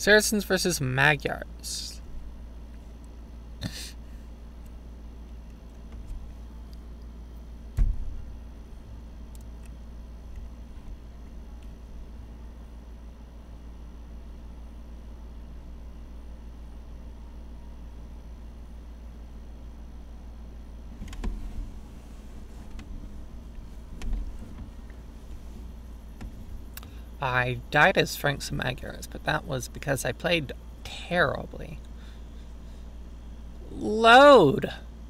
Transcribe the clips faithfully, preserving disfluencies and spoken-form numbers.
Saracens versus Magyars. I died as Frank's Magyars, but that was because I played terribly. Load!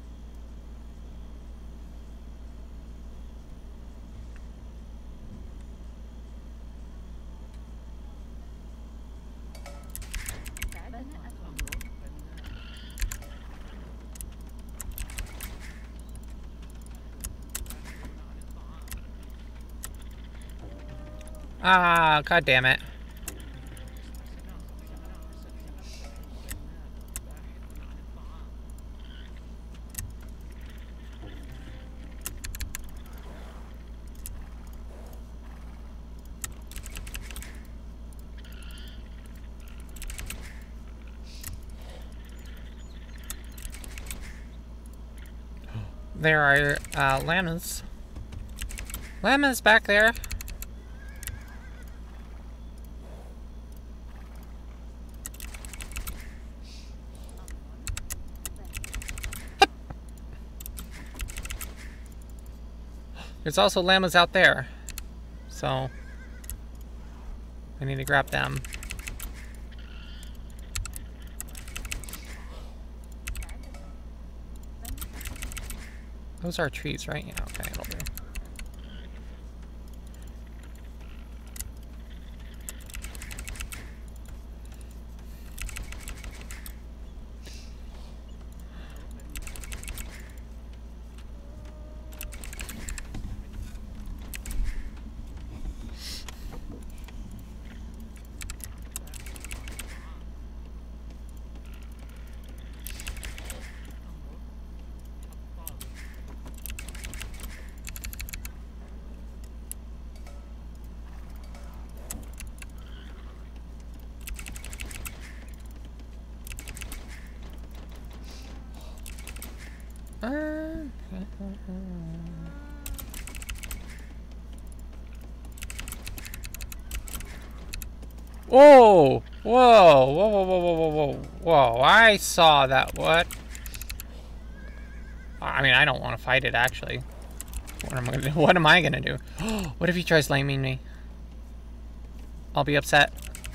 Ah, god damn it. There are uh, llamas. Llamas back there. There's also llamas out there, so I need to grab them. Those are trees, right? Yeah, okay, it'll do. Whoa! Whoa! Whoa! Whoa! Whoa! Whoa! Whoa! Whoa! Whoa! I saw that. What? I mean, I don't want to fight it. Actually, what am I gonna do? What am I gonna do? What if he tries laming me? I'll be upset.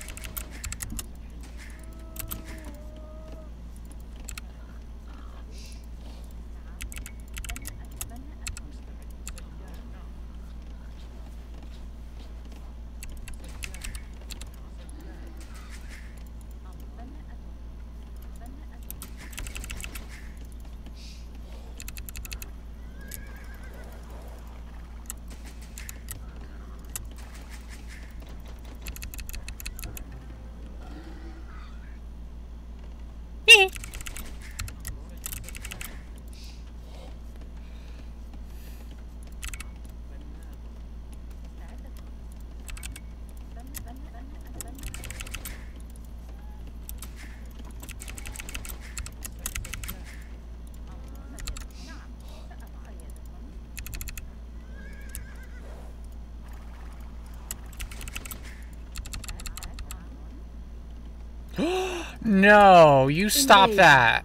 No, you stop that.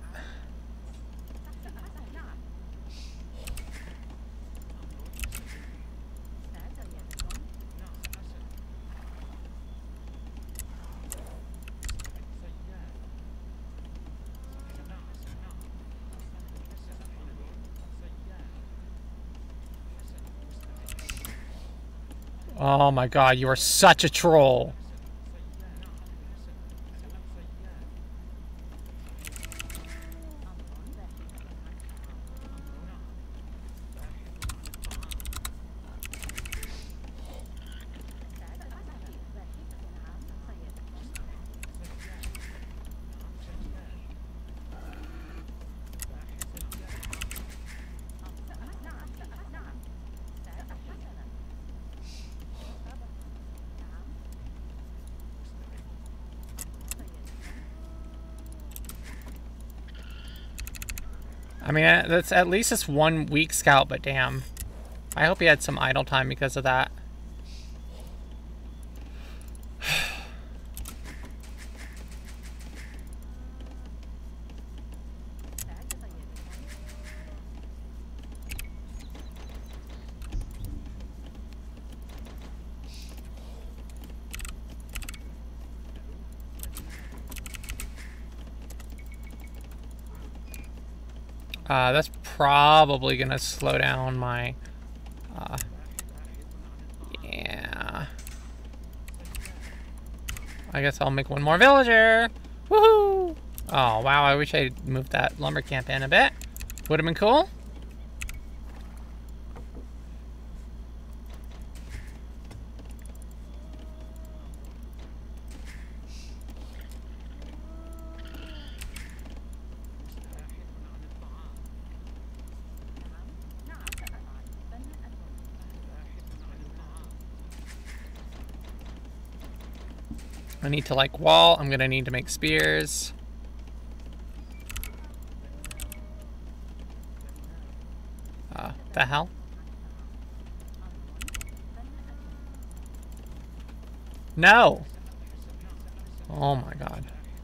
Oh my god, you are such a troll. I mean, that's at least it's one weak scout, but damn. I hope he had some idle time because of that. Uh, that's probably gonna slow down my, uh, yeah. I guess I'll make one more villager. Woohoo! Oh, wow, I wish I moved that lumber camp in a bit. Would have been cool. I need to like wall. I'm gonna need to make spears. Uh, the hell? No! Oh my god.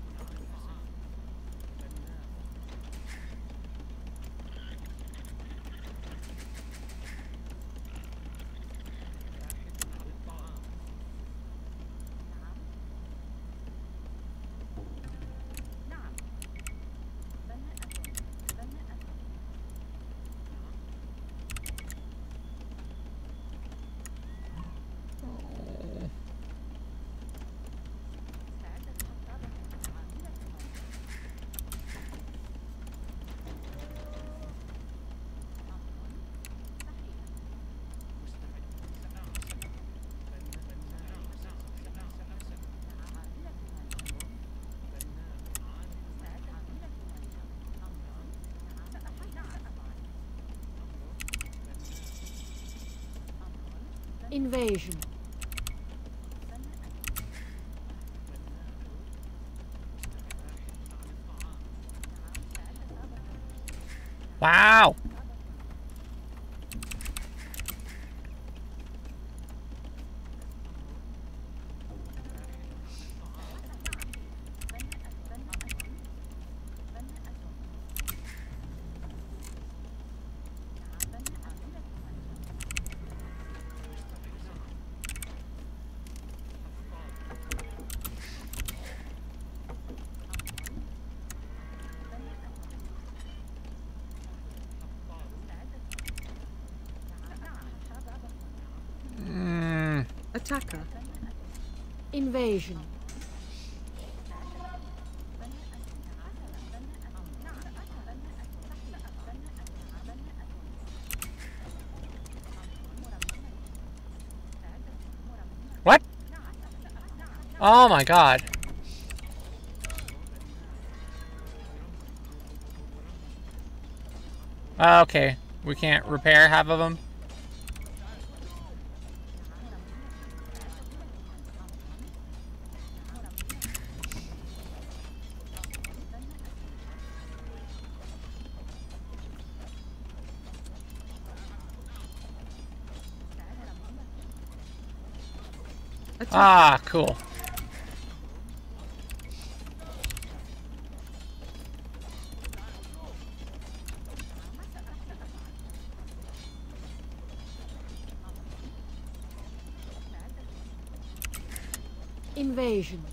Invasion. Wow! Attacker. Invasion. What? Oh my god. Okay, we can't repair half of them. Ah, cool. Invasion.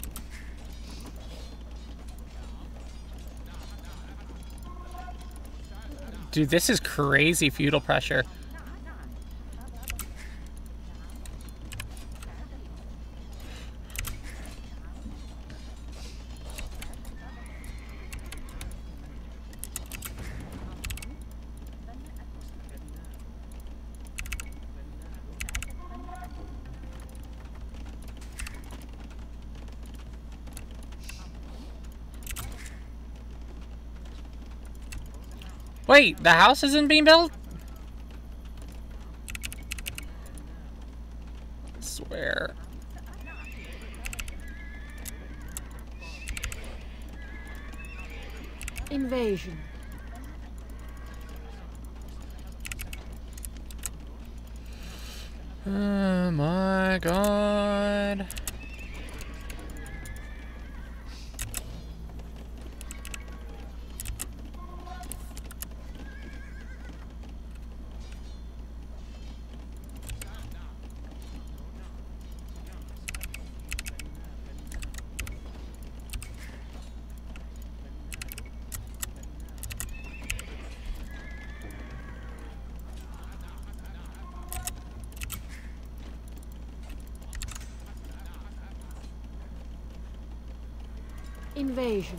Dude, this is crazy feudal pressure. Wait, the house isn't being built? I swear. Invasion. Oh my god. Invasion.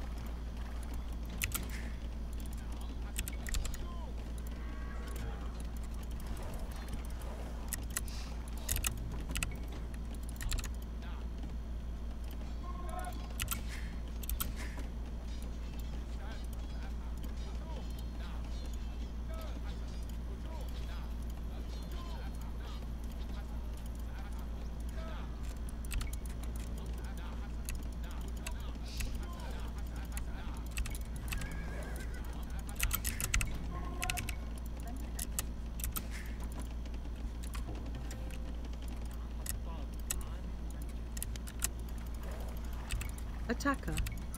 Attacker.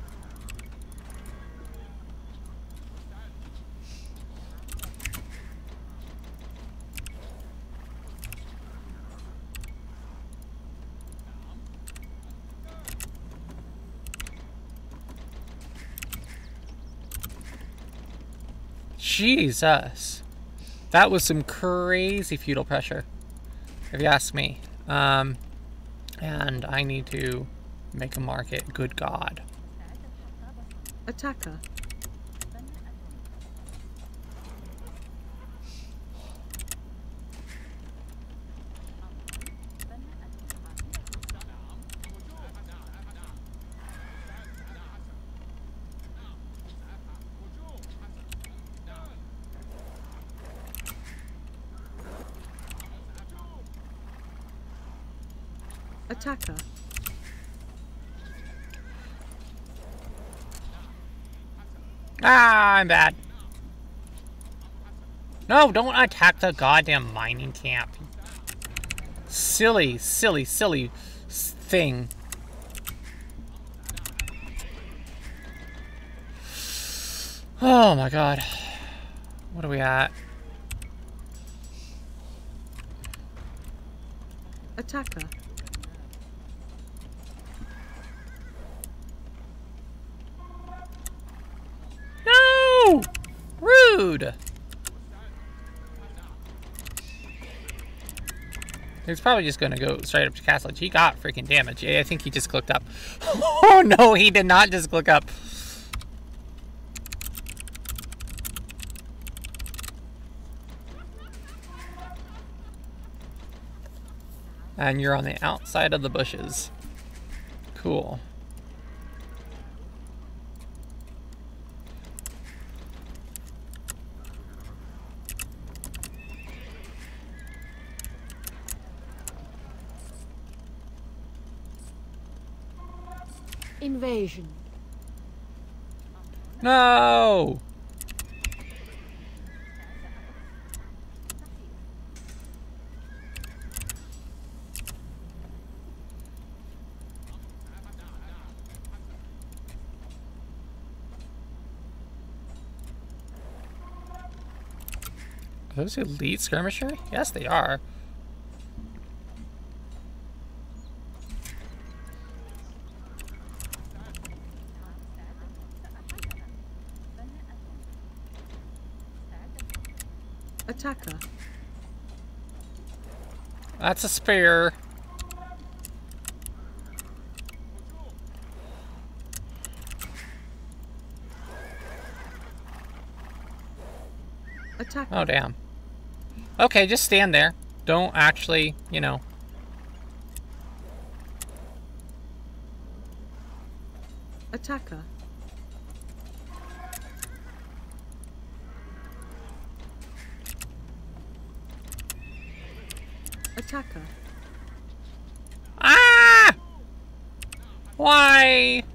Jesus. That was some crazy feudal pressure, if you ask me. Um, and I need to make a market. Good God. Attacker. Attacker. Ah, I'm bad. No, don't attack the goddamn mining camp. Silly, silly, silly thing. Oh my god. What are we at? Attacker. No! Rude! He's probably just gonna go straight up to castle. He got freaking damage. I think he just clicked up. Oh no, he did not just click up. And you're on the outside of the bushes. Cool. Invasion. No! Are those elite skirmisher? Yes, they are. Attacker. That's a spear. Attacker. Oh, damn. Okay, just stand there. Don't actually, you know. Attacker. Attacker. Ah! Why?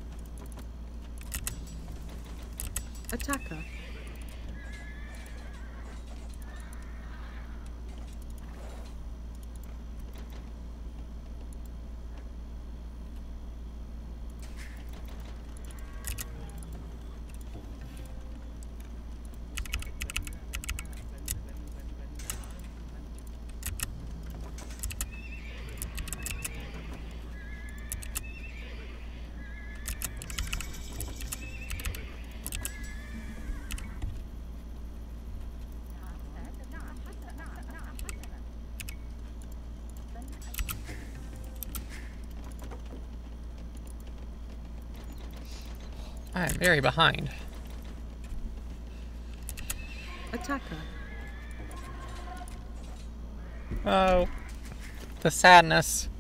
Attacker. I am very behind. Attacker. Oh, the sadness.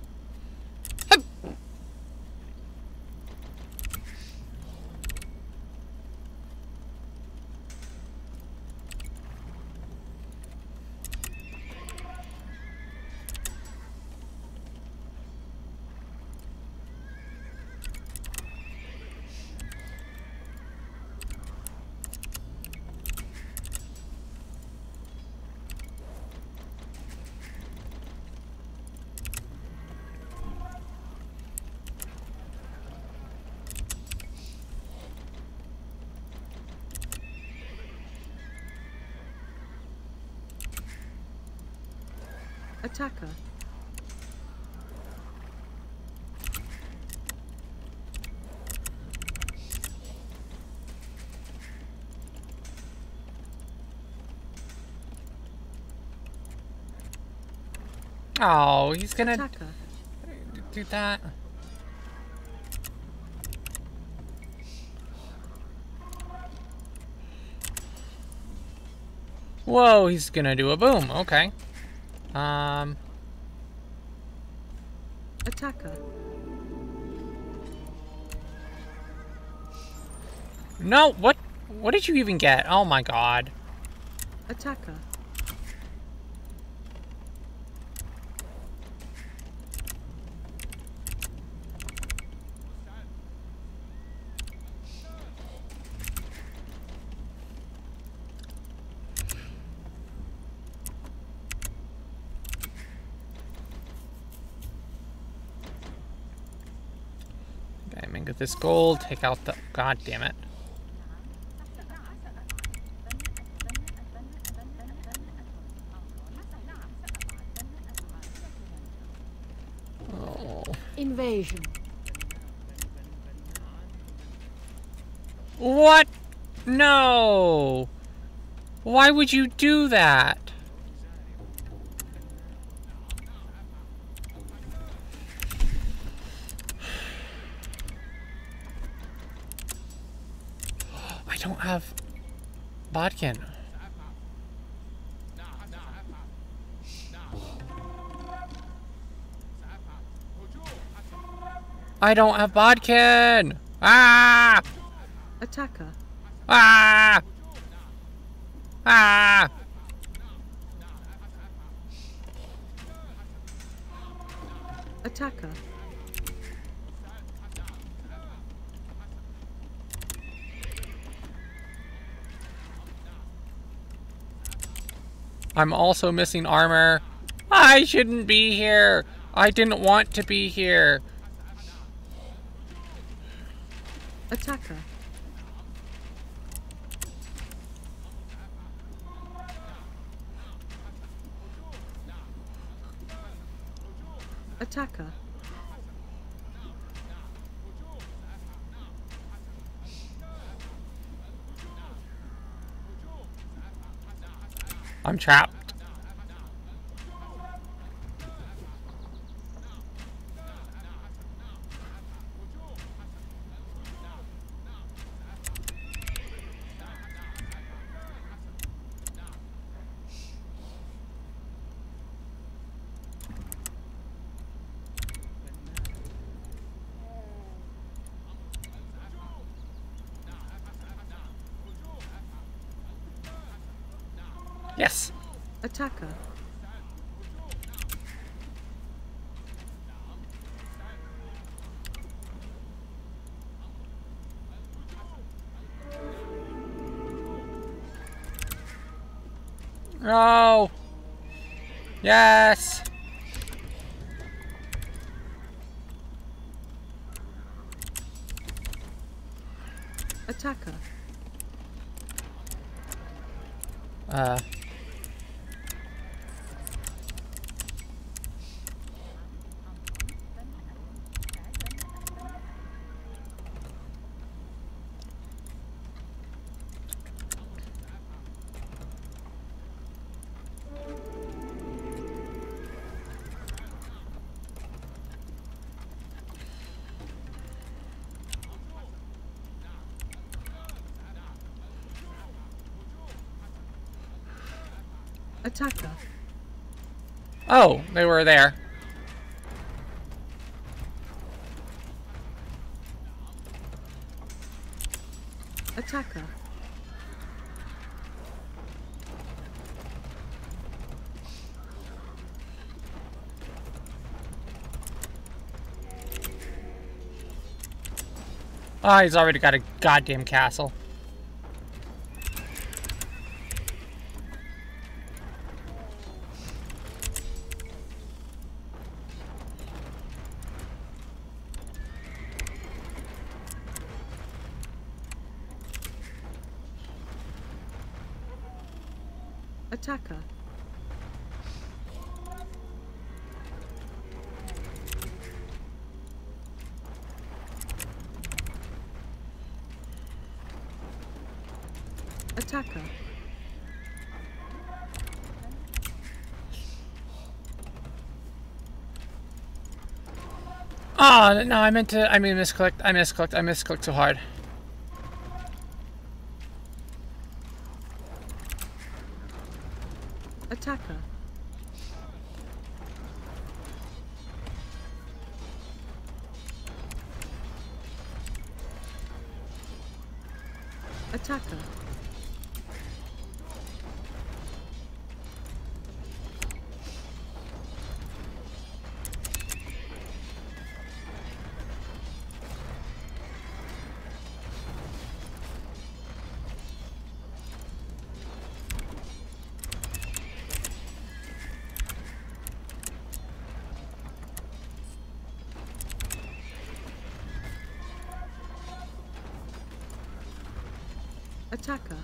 Attacker. Oh, he's gonna Attacker. do that. Whoa, he's gonna do a boom. Okay. Um. Attacker. No, what? What did you even get? Oh my god. Attacker. Okay, I'm gonna get this gold. Take out the. God damn it. Oh. Invasion. What? No. Why would you do that? I don't have Bodkin. I don't have Bodkin. Ah! Attacker. Ah! Ah! Attacker. I'm also missing armor. I shouldn't be here. I didn't want to be here. Attacker. Attacker. I'm trapped. Yes. Attacker. No. Yes. Attacker. Uh. Attacker. Oh, they were there. Attacker. Oh, he's already got a goddamn castle. Attacker. Attacker. Oh, no, I meant to, I mean misclicked, I misclicked, I misclicked so hard. Attacker. Attacker. Attacker.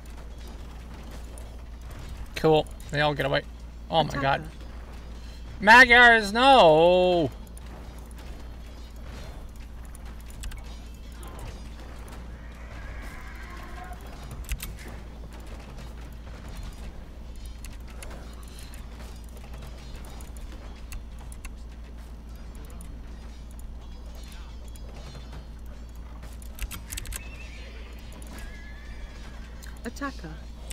Cool. They all get away. Oh my Attacker. god. Magyars, no! Attacker.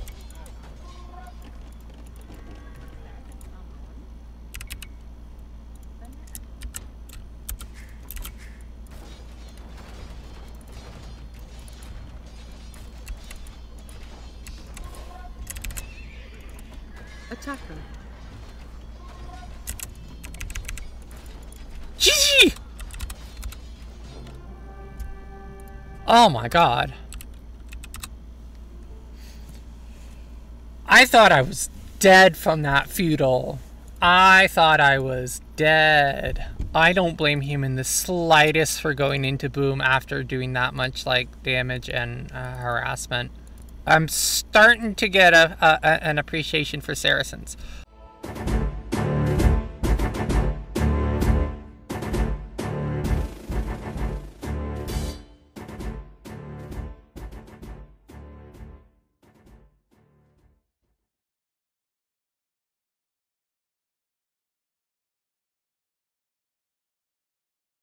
Attacker. G G! Oh my god. I thought I was dead from that feudal. I thought I was dead. I don't blame him in the slightest for going into boom after doing that much like damage and uh, harassment. I'm starting to get a, a, a an appreciation for Saracens.